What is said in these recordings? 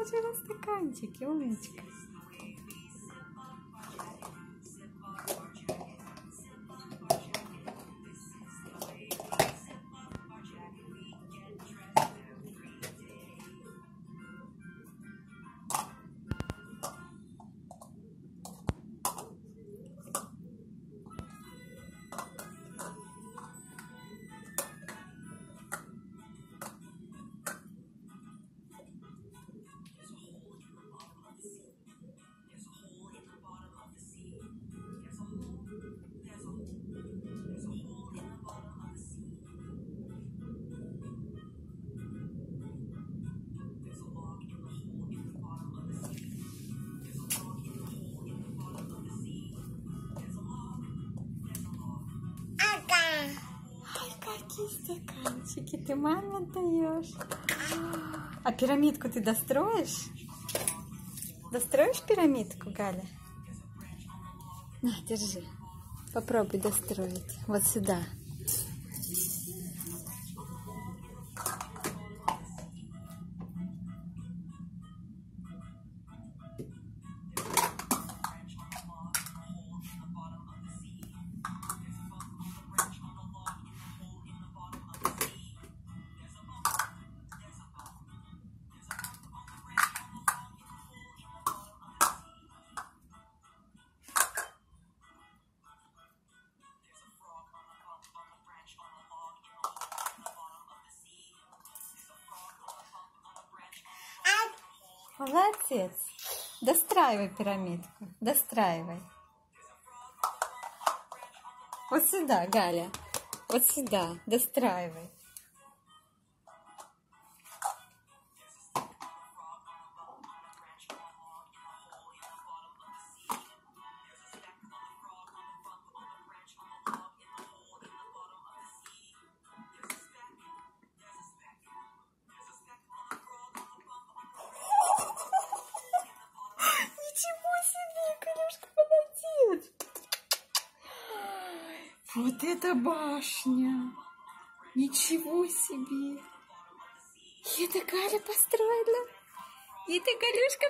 положила в стаканчики, умничка. Какие стаканчики ты маме отдаешь? А пирамидку ты достроишь? Достроишь пирамидку, Галя? На, держи. Попробуй достроить. Вот сюда. Молодец. Достраивай пирамидку. Достраивай. Вот сюда, Галя. Вот сюда. Достраивай. Вот это башня! Ничего себе! И это Галя построила? И это Галюшка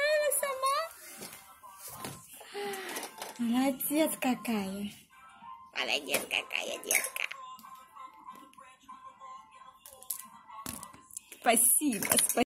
построила сама? Молодец какая! Молодец какая детка! Спасибо, спасибо!